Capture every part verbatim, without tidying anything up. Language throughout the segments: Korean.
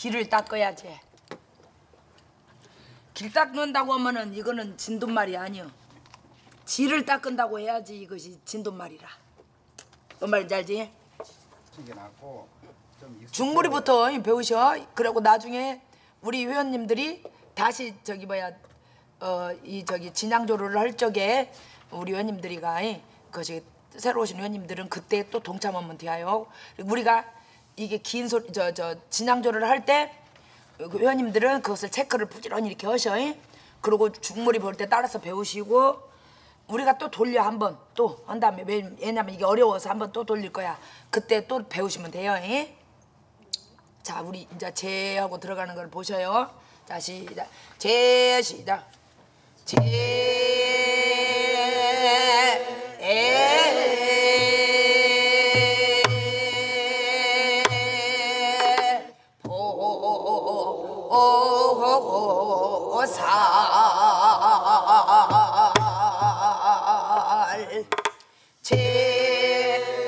길을 닦아야지. 길 닦는다고 하면은 이거는 진돗말이 아니여. 지를 닦은다고 해야지 이것이 진돗말이라. 뭔 말인지 알지? 중무리부터 배우셔. 그리고 나중에 우리 회원님들이 다시 저기 뭐야 어 이 저기 진양조를 할 적에 우리 회원님들이가 그것이 새로 오신 회원님들은 그때 또 동참하면 돼요. 우리가 이게 긴 소리 저 저 진양조를 할 때 회원님들은 그것을 체크를 부지런히 이렇게 하셔. 그리고 중무리 볼 때 따라서 배우시고 우리가 또 돌려 한번 또 한 다음에 왜냐면 이게 어려워서 한번 또 돌릴 거야. 그때 또 배우시면 돼요. 자, 우리 이제 제하고 들어가는 걸 보셔요. 자, 시작. 제 시작. 제 에 보살 제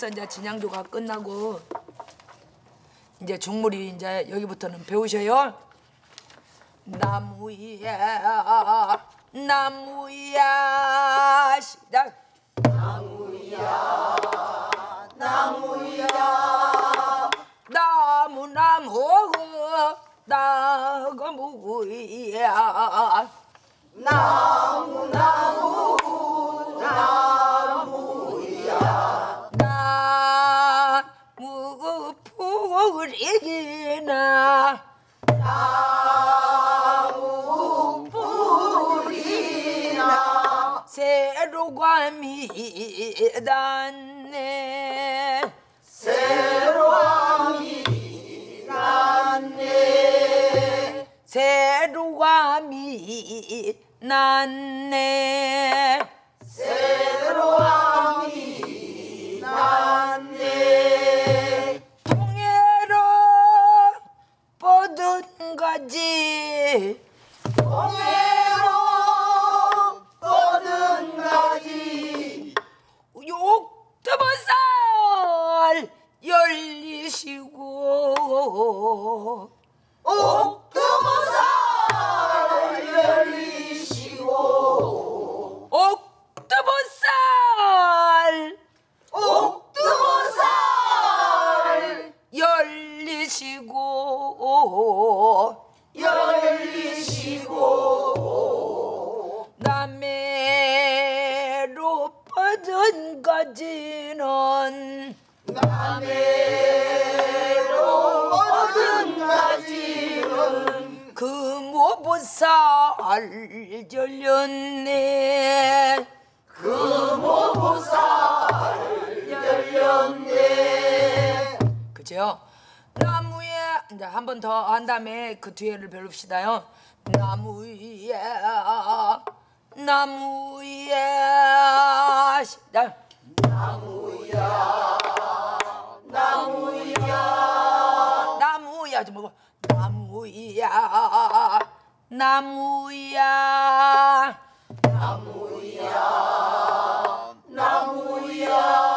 여기서 이제 진양조가 끝나고 이제 중물이 이제 여기부터는 배우셔요. 나무야 나무야 시작. 나무야 나무야 나무 나무 나무야 나무 나무 나무야 나무 뿌리기나 나무 뿌리나 새로감이 닿네 새로함이 났네 새로감이 났네 새로함이 났네 통해로 뻗은 가지 통해로 뻗은 가지 욕두번살 열리시고 옥두보살 열리시고 옥두번살 옥두보살 열리시고 열리시고 남해로 뻗은 가지는 남해로 뻗은 가지는 금오보살 열렸네 금오보살 열렸네 그죠? 나무에 이제 한 번 더 한 다음에 그 뒤에를 배웁시다요. 나무에 나무에 시작. 나무야 나무야 나무야 좀 먹어. 나무야 나무야 나무야 나무야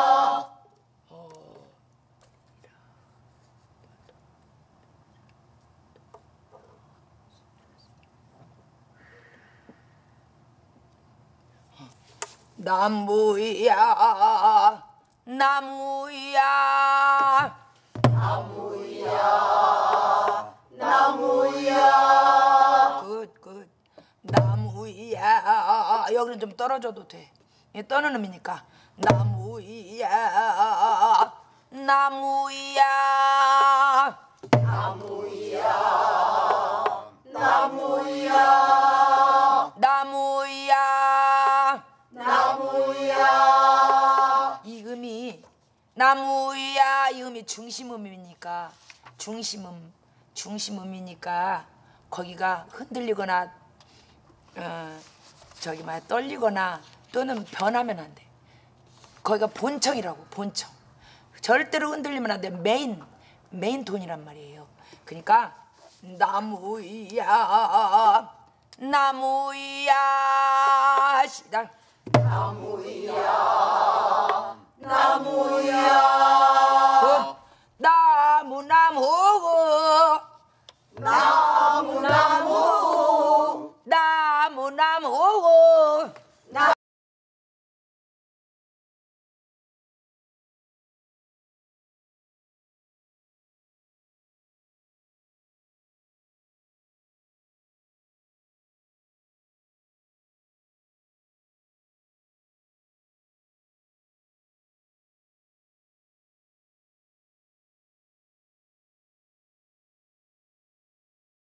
나무야 나무야 나무야 나무야 굿굿 나무야 여기는 좀 떨어져도 돼. 이 떠는 의미니까 나무야 나무야 나무야 나무야 나무야 나무야 이 음이 나무야 이 음이 중심음이니까 중심음 중심음이니까 거기가 흔들리거나 어, 저기 막 떨리거나 또는 변하면 안 돼. 거기가 본청이라고 본청. 절대로 흔들리면 안 돼. 메인 메인 톤이란 말이에요. 그러니까 나무야 나무야 시작. 나무야